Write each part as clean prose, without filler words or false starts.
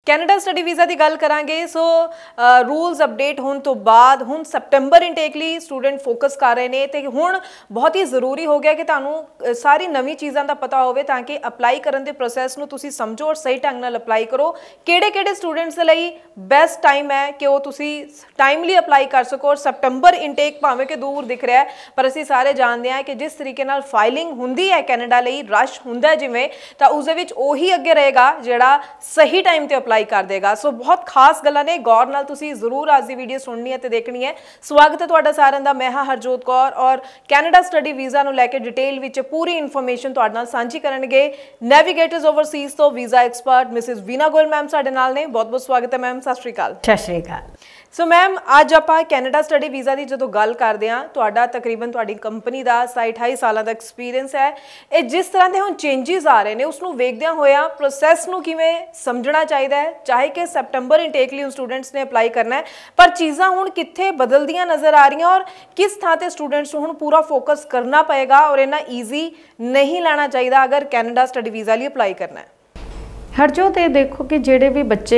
Canada study visa की गल करांगे। सो रूल्स अपडेट होने तो बाद हुण सैप्टेंबर इनटेक लिए स्टूडेंट फोकस कर रहे हैं तो हुण बहुत ही जरूरी हो गया कि तुहानूं सारी नवी चीज़ों का पता होवे ताकि अप्लाई करने के प्रोसैस नूं तुसीं समझो और सही ढंग नाल अप्लाई करो। किहड़े स्टूडेंट्स दे लई बेस्ट टाइम है कि वो तुसीं टाइमली अप्लाई कर सको। और सैप्टेंबर इनटेक भावें कि दूर दिख रहा है पर असीं सारे जानते हैं कि जिस तरीके नाल फाइलिंग हुंदी है कैनेडा लई रश हुंदा है जिवें तां उस दे विच ओही अगे रहेगा जिहड़ा सही टाइम ते अप्लाई कर देगा। सो बहुत खास गल्लां ने गौर नाल तुसीं जरूर आज दी वीडियो सुननी है ते देखनी है। स्वागत है तुहाडा सारिआं दा। मैं हां हरजोत कौर और कैनेडा स्टडी वीज़ा नूं लैके डिटेल विच पूरी इन्फॉर्मेशन तुहाडे नाल सांझी करनगे नेविगेटर्स ओवरसीज़ तो visa expert Mrs Veena Goyal ma'am साडे नाल ने। बहुत बहुत स्वागत है मैम। सत श्री अकाल। सत श्री अकाल। सो मैम अज आपां कैनेडा स्टडी वीज़ा की जो गल करते हैं तुहाडा तकरीबन तुहाडी कंपनी का 28 साल का एक्सपीरियंस है। ये जिस तरह के हुण चेंजिज आ रहे हैं उसनूं वेखदिआं होया प्रोसैस नूं किवें समझना चाहिए है। चाहे कि सैप्टेंबर इनटेक लिए स्टूडेंट्स ने अप्लाई करना है पर चीज़ां हुण कित्थे बदलदियां नज़र आ रही और किस थां ते स्टूडेंट्स नूं हुण पूरा फोकस करना पएगा और इन्ना ईजी नहीं लेना चाहिए अगर कैनेडा स्टडी वीज़ा लिए अप्लाई करना है। हरजोत ये देखो कि जेडे भी बच्चे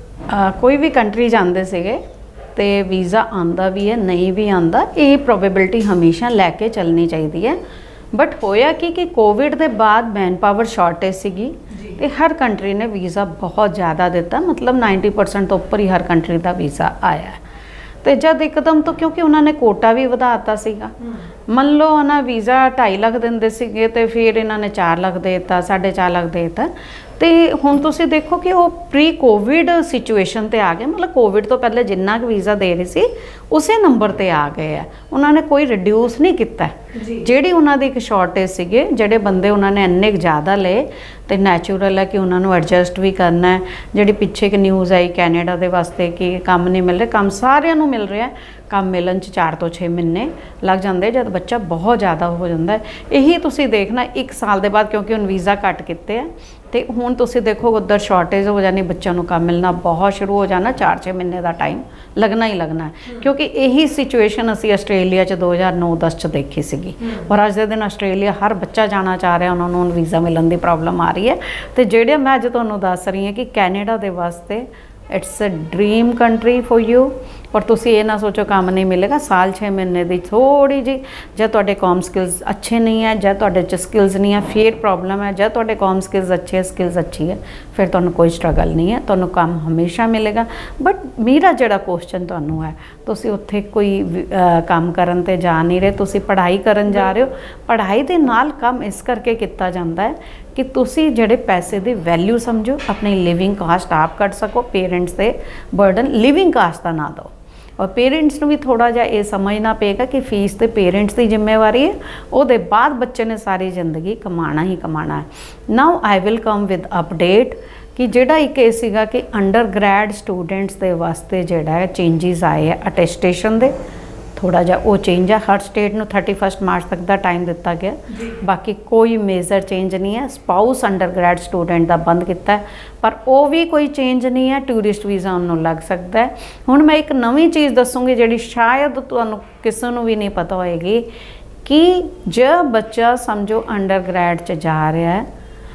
कोई भी कंट्री जाते सीगे तो वीज़ा आंदा भी है नहीं भी आंदा, ये प्रोबेबिलिटी हमेशा लैके चलनी चाहिए है। बट होया कि कोविड के बाद मैन पावर शॉर्टेज सीगी ते हर कंट्री ने वीज़ा बहुत ज़्यादा दिता, मतलब 90% तो उपर ही हर कंट्री का वीज़ा आया है। तो जब एकदम तो क्योंकि उन्होंने कोटा भी वधाता सीगा, मान लो उन्हें वीज़ा 2.5 लाख देंदे सीगे ते फिर इन्होंने 4 लाख देता 4.5 लाख देता। तो हुण तुसी देखो कि वो प्री कोविड सिचुएशन ते आ गए, मतलब कोविड तो पहले जिन्ना वीज़ा दे रही सी उसे नंबर ते आ गए है। उन्होंने कोई रिड्यूस नहीं किया। जिहड़ी उन्होंने एक शॉर्टेज सीगे जिहड़े बंदे उन्होंने इन्ने ज़्यादा ले तो नैचुरल है कि उन्होंने एडजस्ट भी करना है। जिहड़ी पिछे एक न्यूज़ आई कैनेडा के वास्ते कि काम नहीं मिल रहा, काम सारिਆਂ ਨੂੰ मिल रहा है। काम मिलन 4 तो 6 महीने लग जाते जब बच्चा बहुत ज़्यादा हो जाता है। यही तुसी देखना 1 साल के बाद क्योंकि हुण वीज़ा घट किते है तो हुण तुसी देखो उधर शॉर्टेज हो जानी, बच्चों को काम मिलना बहुत शुरू हो जाना, 4-6 महीने का टाइम लगना ही लगना है। क्योंकि यही सिचुएशन असी आस्ट्रेलिया 2009-10 देखी सी और अज के दिन आस्ट्रेलिया हर बच्चा जाना चाह रहा, उन्होंने वीज़ा मिलने की प्रॉब्लम आ रही है। तो जेडे मैं अज तुहानूं दस रही हूँ कि कैनेडा के वास्ते it's a dream country for you. और तुसी ये ना सोचो काम नहीं मिलेगा, साल 6 महीने की थोड़ी जी जो तुहाडे कॉम स्किल्स अच्छे नहीं है जो तुहाडे च स्किल्स नहीं है फिर प्रॉब्लम है, जो तुहाडे कॉम स्किल्स अच्छे स्किल्स अच्छी है फिर तुहानूं कोई स्ट्रगल नहीं है, तुहानूं काम हमेशा मिलेगा। बट मेरा जिहड़ा क्वेश्चन तुहानूं है तुसी उत्थे कोई काम करन ते जा नहीं रहे, तुसी पढ़ाई करन जा रहे हो। पढ़ाई दे नाल काम इस करके किया जाता है कि तुसी जिहड़े पैसे की वैल्यू समझो, अपनी लिविंग कास्ट आप कट सको, पेरेंट्स से बर्डन लिविंग कास्ट का ना दो। और पेरेंट्स को भी थोड़ा जा ये समझना पेगा कि फीस तो पेरेंट्स की जिम्मेवारी है, उसके बाद बच्चे ने सारी जिंदगी कमाना ही कमाना है। Now I will come with update कि जिहड़ा एक ये सीगा कि अंडर ग्रैड स्टूडेंट्स के वास्ते जिहड़ा है चेंजिज आए है अटेस्टेशन दे, थोड़ा जा वो चेंज है। हर स्टेट में 31 मार्च तक का टाइम दिता गया, बाकी कोई मेजर चेंज नहीं है। स्पाउस अंडर ग्रैड स्टूडेंट का बंद किया है पर वो भी कोई चेंज नहीं है, टूरिस्ट वीज़ा उन्होंने लग सकता है। हुण मैं एक नवी चीज़ दसूँगी जिहड़ी शायद तुहानूं किसी नूं भी नहीं पता होएगी कि जब बच्चा समझो अंडर ग्रैड च जा रहा है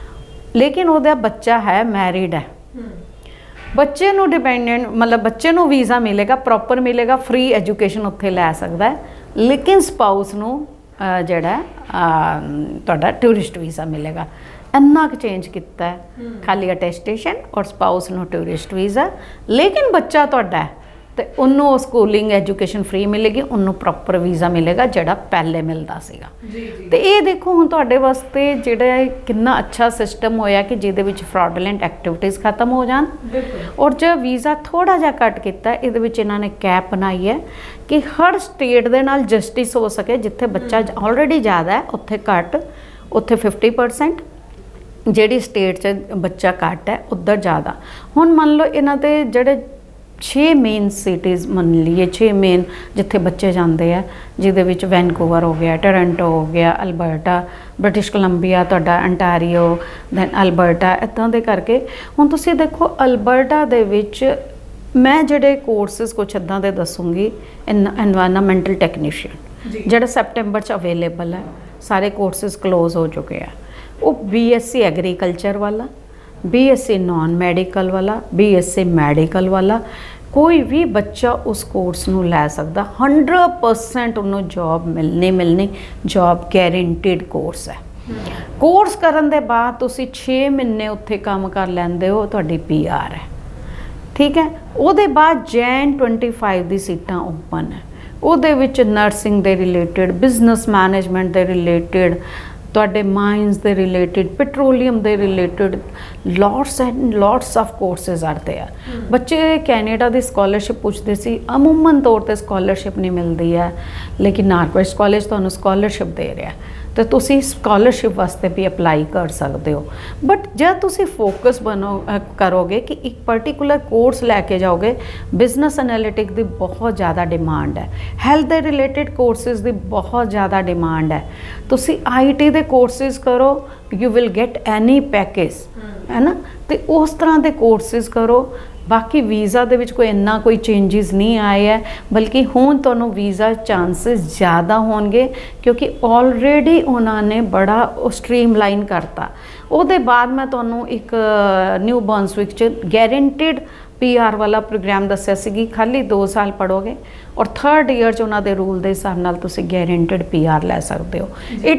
लेकिन उसका बच्चा है मैरिड है, बच्चे नूं डिपेंडेंट मतलब बच्चे नूं वीज़ा मिलेगा प्रॉपर मिलेगा, फ्री एजुकेशन उत्थे लै सकता है, लेकिन स्पाउस नूं जिहड़ा तुहाडा टूरिस्ट वीज़ा मिलेगा। इन्ना क चेंज किया है, खाली अटेस्टेशन और स्पाउस नूं टूरिस्ट वीज़ा, लेकिन बच्चा तुहाडा है तो उन्होंने स्कूलिंग एजुकेशन फ्री मिलेगी, उन्होंने प्रॉपर वीज़ा मिलेगा जिहड़ा पहले मिलता सीगा। तो ये देखो हुण तुहाडे वास्ते जिहड़ा कितना अच्छा सिस्टम होया कि जिहदे विच फ्रॉडलेंट एक्टिविटीज़ खत्म हो जान। और जो वीज़ा थोड़ा जिहा घट किया इहदे विच इन्हां ने कैप बनाई है कि हर स्टेट दे नाल जस्टिस हो सके, जिथे बच्चा ऑलरेडी ज़्यादा है उत्थे घट, उत्थे 50%, जिहड़ी स्टेट च बच्चा घट है उधर ज़्यादा। हुण मान लो इन्हां दे जिहड़े 6 मेन सिटीज़ मन लीए, 6 मेन जिथे बच्चे जाते हैं जिहदे विच वैनकूवर हो गया, टोरंटो हो गया, अल्बर्टा, ब्रिटिश कोलंबिया, तुहाडा अंटारियो, दैन अल्बर्टा, इदां दे करके। हुण तुसीं देखो अल्बर्टा दे विच मैं जिहड़े कोर्सिस कुछ इदां दे दसूँगी, एनवायरनमेंटल टैक्नीशियन जिहड़ा सैप्टेंबर च अवेलेबल है, सारे कोर्सिस क्लोज हो चुके हैं। वो BSc एग्रीकल्चर वाला, BSc नॉन मैडिकल वाला, BSc मैडिकल वाला, कोई भी बच्चा उस कोर्स ਨੂੰ ਲੈ ਸਕਦਾ। 100% ਉਹਨੂੰ ਜੌਬ ਮਿਲਣੀ ਜੌਬ ਗੈਰੰਟੀਡ ਕੋਰਸ ਹੈ। ਕੋਰਸ ਕਰਨ ਦੇ ਬਾਅਦ ਤੁਸੀਂ 6 ਮਹੀਨੇ ਉੱਥੇ ਕੰਮ ਕਰ ਲੈਂਦੇ ਹੋ, ਤੁਹਾਡੀ PR ਹੈ, ਠੀਕ ਹੈ। ਉਹਦੇ ਬਾਅਦ ਜੈਨ 25 ਦੀ ਸੀਟਾਂ ਓਪਨ ਹੈ, ਉਹਦੇ ਵਿੱਚ ਨਰਸਿੰਗ ਦੇ ਰਿਲੇਟਡ, ਬਿਜ਼ਨਸ ਮੈਨੇਜਮੈਂਟ ਦੇ ਰਿਲੇਟਡ, ਤੁਹਾਡੇ ਮਾਈਨਸ ਦੇ ਰਿਲੇਟਡ, ਪੈਟਰੋਲੀਅਮ ਦੇ related, lots and lots of courses are there. ਬੱਚੇ ਕੈਨੇਡਾ ਦੀ ਸਕਾਲਰਸ਼ਿਪ ਪੁੱਛਦੇ ਸੀ, ਅਮੂਮਨ ਤੌਰ ਤੇ ਸਕਾਲਰਸ਼ਿਪ ਨਹੀਂ ਮਿਲਦੀ ਹੈ, ਲੇਕਿਨ ਨਾਰਥਵੈਸਟ ਕਾਲਜ ਤੁਹਾਨੂੰ ਸਕਾਲਰਸ਼ਿਪ ਦੇ ਰਿਹਾ, तो तुसी स्कॉलरशिप वास्ते भी अप्लाई कर सकते हो। बट जब तुसी फोकस करोगे कि एक पर्टिकुलर कोर्स लैके जाओगे, बिजनेस एनालिटिक की बहुत ज़्यादा डिमांड है, हैल्थ के रिलेटेड कोर्सेज की बहुत ज़्यादा डिमांड है, तुसी IT के कोर्सेज करो, you will get any package, है ना। तो उस तरह के कोर्सेज करो। बाकी वीज़ा दे विच कोई इन्ना कोई चेंजिस नहीं आए है, बल्कि हुण तुहानूं वीज़ा चांसिस ज़्यादा होणगे, क्योंकि ऑलरेडी उन्होंने बड़ा स्ट्रीमलाइन करता। उहदे बाद मैं तुहानूं एक न्यू बर्नसविक च गारंटीड PR वाला प्रोग्राम दस्सिया सी, खाली 2 साल पढ़ोगे और 3rd ईयर उन्होंने रूल के हिसाब नाल तुसीं गारंटीड PR लै सकते हो।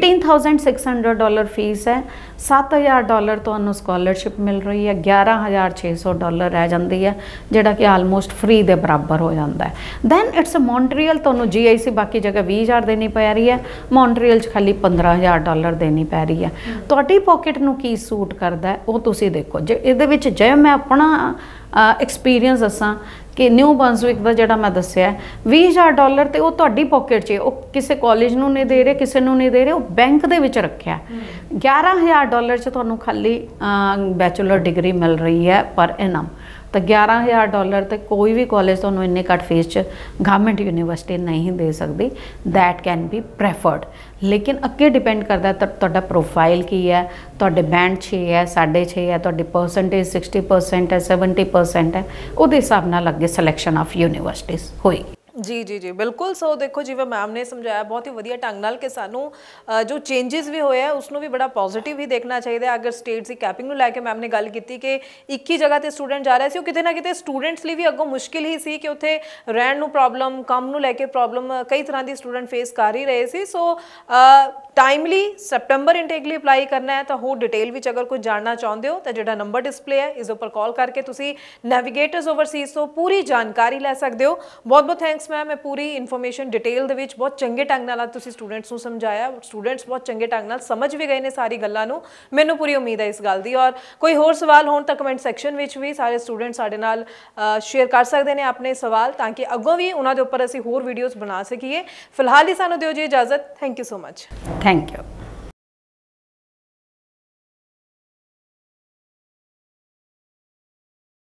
$18,600 फीस है, $7,000 तुहानूं स्कॉलरशिप मिल रही है, $11,600 रह जाती है, जिहड़ा कि आलमोस्ट फ्री के बराबर हो जाता है। दैन इट्स मॉन्ट्रीयल, तुहानूं GIC बाकी जगह 20,000 देनी पै रही है, मॉन्ट्रीयल खाली $15,000 देनी पै रही है। तुहाडी पॉकेट नूं की सूट करता है वो तुसीं देखो। जे इहदे विच जे मैं अपना एक्सपीरियंस दसां कि न्यू बर्नसविक का जोड़ा मैं दसिया $20,000 तो तुहाडी पॉकेट 'च, वो किसी कॉलेज नूं नहीं दे रहे, किसी नूं नहीं दे रहे, वो बैंक दे विच रखिया। $11,000 च तुहानूं खाली बैचलर डिग्री मिल रही है पर एनम। तो $11,000 तो कोई भी कॉलेज तुहानूं इन्ने घट फीस च गवर्नमेंट यूनिवर्सिटी नहीं दे सकती। दैट कैन बी प्रैफर्ड, लेकिन अगे डिपेंड करता है तुहाडा प्रोफाइल की है, तुहाडे बैंड 6 है, 6.5 है, तुहाडी परसेंटेज 60% है, 70% है, उहदे हिसाब नाल अगे सिलेक्शन ऑफ यूनिवर्सिटीज़ होएगी। जी जी जी बिल्कुल। सो देखो जिवें मैम ने समझाया बहुत ही वधिया ढंग नाल कि सानू जो चेंजिस भी होए उसनों भी बड़ा पॉजिटिव ही देखना चाहिए। अगर स्टेट्स की कैपिंग नूं लैके मैम ने गल की कि एक ही जगह ते स्टूडेंट जा रहा सी, किते ना किते स्टूडेंट्स लिए भी अगों मुश्किल ही सी कि उत्थे रहण नूं प्रॉब्लम, काम नूं लैके प्रॉब्लम कई तरह की स्टूडेंट फेस कर ही रहे सी। सो टाइमली सैप्टेंबर इनटेक लिए अप्लाई करना है तो होर डिटेल विच अगर कोई जानना चाहते हो तो जो नंबर डिस्पले है इस उपर कॉल करके तुसी नैविगेटर्स ओवरसीज़ तो पूरी जानकारी लै सकते हो। बहुत बहुत थैंक्स मैम, मैं पूरी इन्फॉर्मेशन डिटेल दे विच बहुत चंगे ढंग नाल तुसी स्टूडेंट्स नूं समझाया, स्टूडेंट्स बहुत चंगे ढंग नाल समझ भी गए ने सारी गल्लां नूं, मैनूं पूरी उम्मीद है इस गल दी। और कोई होर सवाल होण तां कमेंट सैक्शन विच भी सारे स्टूडेंट साडे नाल शेयर कर सकते हैं अपने सवाल, ताकि अगों भी उन्हां दे उपर असीं होर वीडियोज़ बना सकीए। फिलहाल ही सानूं दिओ जी इजाजत। Thank you so much. Thank you.